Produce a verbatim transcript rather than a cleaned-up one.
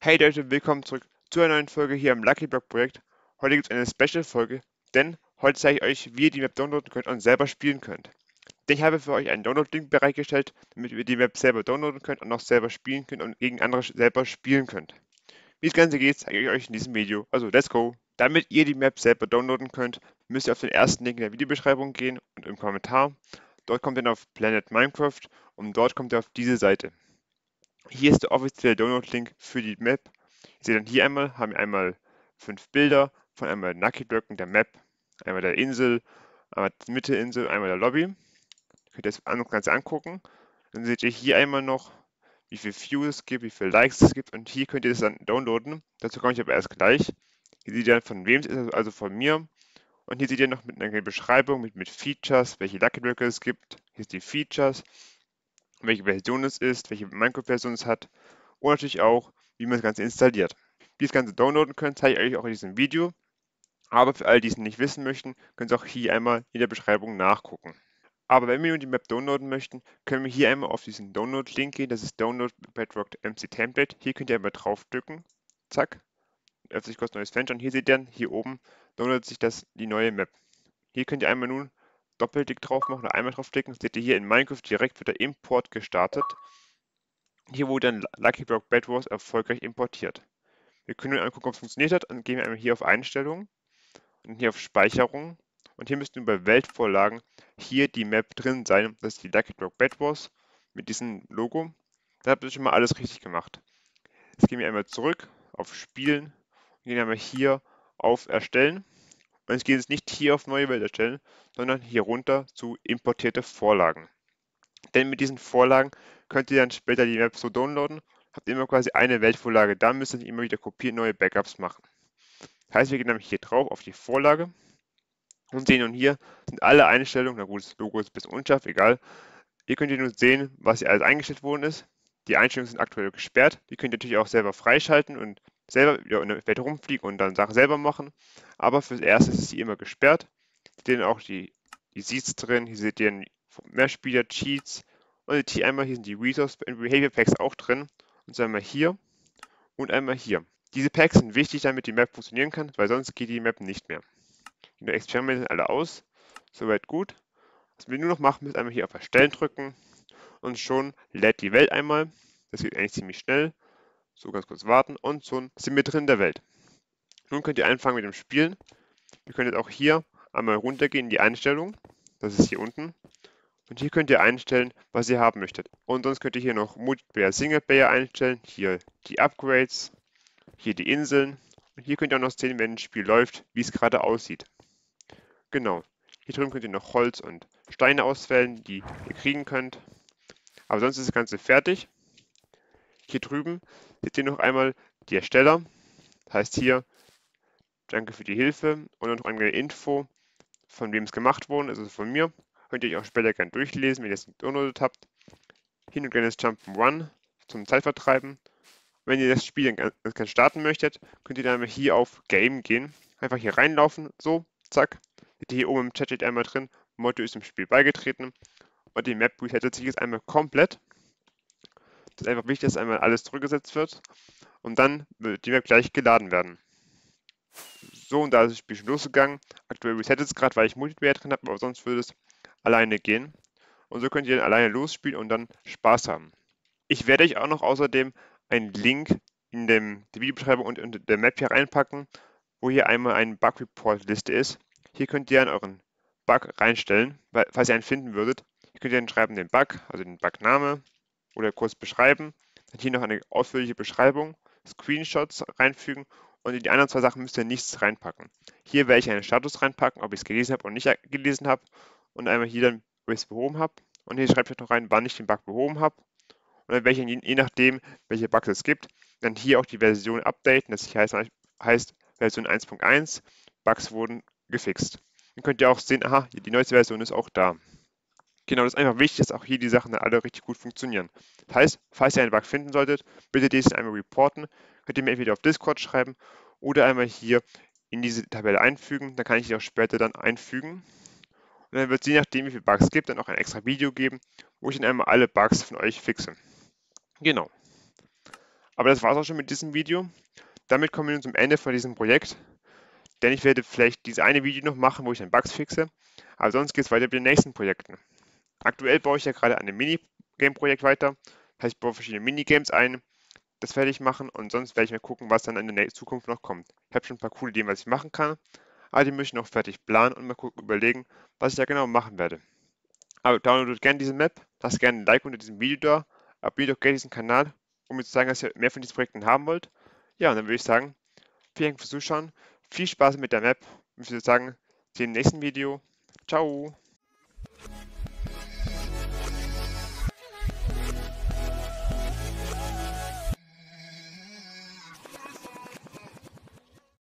Hey Leute, willkommen zurück zu einer neuen Folge hier im Lucky Block Projekt. Heute gibt es eine Special-Folge, denn heute zeige ich euch, wie ihr die Map downloaden könnt und selber spielen könnt. Denn ich habe für euch einen Download-Link bereitgestellt, damit ihr die Map selber downloaden könnt und auch selber spielen könnt und gegen andere selber spielen könnt. Wie das Ganze geht, zeige ich euch in diesem Video. Also, let's go! Damit ihr die Map selber downloaden könnt, müsst ihr auf den ersten Link in der Videobeschreibung gehen und im Kommentar. Dort kommt ihr dann auf Planet Minecraft und dort kommt ihr auf diese Seite. Hier ist der offizielle Download-Link für die Map. Ihr seht dann hier einmal, haben wir einmal fünf Bilder von einmal Nucky-Blöcken der Map, einmal der Insel, einmal die Mitte-Insel, einmal der Lobby. Ihr könnt das Ganze angucken. Dann seht ihr hier einmal noch, wie viel Views es gibt, wie viele Likes es gibt und hier könnt ihr das dann downloaden. Dazu komme ich aber erst gleich. Hier seht ihr dann, von wem es ist, also von mir. Und hier seht ihr noch mit einer Beschreibung, mit, mit Features, welche Lucky-Blöcke es gibt. Hier sind die Features, welche Version es ist, welche Minecraft-Version es hat und natürlich auch, wie man das Ganze installiert. Wie ihr das Ganze downloaden könnt, zeige ich euch auch in diesem Video. Aber für alle, die es nicht wissen möchten, können Sie auch hier einmal in der Beschreibung nachgucken. Aber wenn wir nun die Map downloaden möchten, können wir hier einmal auf diesen Download-Link gehen. Das ist Download Bedrock M C Template. Hier könnt ihr einmal draufdrücken. Zack. Öffnet sich kurz ein neues Fenster und hier seht ihr dann, hier oben downloadet sich das, die neue Map. Hier könnt ihr einmal nun Doppelklick drauf machen oder einmal draufklicken. Seht ihr hier in Minecraft direkt wird der Import gestartet. Hier wurde dann Lucky Block Bed Wars erfolgreich importiert. Wir können nun angucken, ob es funktioniert hat. Dann gehen wir einmal hier auf Einstellungen und hier auf Speicherung. Und hier müssten bei Weltvorlagen hier die Map drin sein. Das ist die Lucky Block Bed Wars mit diesem Logo. Da habt ihr schon mal alles richtig gemacht. Jetzt gehen wir einmal zurück auf Spielen und gehen einmal hier auf Erstellen. Und jetzt geht es nicht hier auf neue Welt erstellen, sondern hier runter zu importierte Vorlagen. Denn mit diesen Vorlagen könnt ihr dann später die Map so downloaden, habt immer quasi eine Weltvorlage, da müsst ihr nicht immer wieder kopieren, neue Backups machen. Das heißt, wir gehen nämlich hier drauf auf die Vorlage und sehen nun hier sind alle Einstellungen, na gut, das Logo ist ein bisschen unscharf, egal. Ihr könnt hier nur sehen, was hier alles eingestellt worden ist. Die Einstellungen sind aktuell gesperrt, die könnt ihr natürlich auch selber freischalten und selber wieder in der Welt rumfliegen und dann Sachen selber machen. Aber fürs Erste ist sie immer gesperrt. Seht ihr auch die, die Seeds drin, hier seht ihr Mehrspieler, Cheats und hier einmal hier sind die Resource und Behavior Packs auch drin. Und so einmal hier und einmal hier. Diese Packs sind wichtig, damit die Map funktionieren kann, weil sonst geht die Map nicht mehr. Die Experimente sind alle aus, soweit gut. Was wir nur noch machen, ist einmal hier auf Erstellen drücken und schon lädt die Welt einmal. Das geht eigentlich ziemlich schnell. So ganz kurz warten und schon sind wir drin in der Welt. Nun könnt ihr anfangen mit dem Spielen. Ihr könnt jetzt auch hier einmal runtergehen in die Einstellung. Das ist hier unten. Und hier könnt ihr einstellen, was ihr haben möchtet. Und sonst könnt ihr hier noch Multiplayer, Singleplayer einstellen. Hier die Upgrades, hier die Inseln. Und hier könnt ihr auch noch sehen, wenn ein Spiel läuft, wie es gerade aussieht. Genau. Hier drüben könnt ihr noch Holz und Steine auswählen, die ihr kriegen könnt. Aber sonst ist das Ganze fertig. Hier drüben seht ihr noch einmal die Ersteller. Das heißt hier, danke für die Hilfe und noch eine Info, von wem es gemacht wurde, also von mir. Könnt ihr euch auch später gerne durchlesen, wenn ihr es downloadet habt. Hier ein kleines Jump'n'Run zum Zeitvertreiben. Wenn ihr das Spiel dann starten möchtet, könnt ihr dann einmal hier auf Game gehen. Einfach hier reinlaufen, so, zack. Seht ihr hier oben im Chat steht einmal drin, Motto ist im Spiel beigetreten. Und die Map resettet sich jetzt einmal komplett. Das ist einfach wichtig, dass einmal alles zurückgesetzt wird. Und dann wird die Map gleich geladen werden. So, und da ist das Spiel schon losgegangen. Aktuell resettet es gerade, weil ich Multiplayer drin habe, aber sonst würde es alleine gehen. Und so könnt ihr dann alleine losspielen und dann Spaß haben. Ich werde euch auch noch außerdem einen Link in dem, die Videobeschreibung und in der Map hier reinpacken, wo hier einmal eine Bug-Report-Liste ist. Hier könnt ihr dann euren Bug reinstellen, weil, falls ihr einen finden würdet. Hier könnt ihr dann schreiben den Bug, also den Bugname oder kurz beschreiben. Dann hier noch eine ausführliche Beschreibung, Screenshots reinfügen und in die anderen zwei Sachen müsst ihr nichts reinpacken. Hier werde ich einen Status reinpacken, ob ich es gelesen habe oder nicht gelesen habe und einmal hier dann, ob ich es behoben habe. Und hier schreibt ihr noch rein, wann ich den Bug behoben habe. Und dann werde ich, je nachdem, welche Bugs es gibt, dann hier auch die Version updaten. Das heißt, heißt Version eins Punkt eins, Bugs wurden gefixt. Dann könnt ihr auch sehen, aha, die neueste Version ist auch da. Genau, das ist einfach wichtig, dass auch hier die Sachen dann alle richtig gut funktionieren. Das heißt, falls ihr einen Bug finden solltet, bitte diesen einmal reporten. Könnt ihr mir entweder auf Discord schreiben oder einmal hier in diese Tabelle einfügen. Dann kann ich die auch später dann einfügen. Und dann wird es je nachdem, wie viele Bugs es gibt, dann auch ein extra Video geben, wo ich dann einmal alle Bugs von euch fixe. Genau. Aber das war es auch schon mit diesem Video. Damit kommen wir nun zum Ende von diesem Projekt, denn ich werde vielleicht dieses eine Video noch machen, wo ich dann Bugs fixe, aber sonst geht es weiter mit den nächsten Projekten. Aktuell baue ich ja gerade an einem Minigame-Projekt weiter, das heißt, ich baue verschiedene Minigames ein, das werde ich machen und sonst werde ich mal gucken, was dann in der Zukunft noch kommt. Ich habe schon ein paar coole Ideen, was ich machen kann, aber die möchte ich noch fertig planen und mal gucken, überlegen, was ich da genau machen werde. Aber downloadet gerne diese Map, lasst gerne ein Like unter diesem Video da, abonniert auch gerne diesen Kanal, um mir zu sagen, dass ihr mehr von diesen Projekten haben wollt. Ja, und dann würde ich sagen, vielen Dank fürs Zuschauen, viel Spaß mit der Map und ich würde sagen, sehen im nächsten Video. Ciao!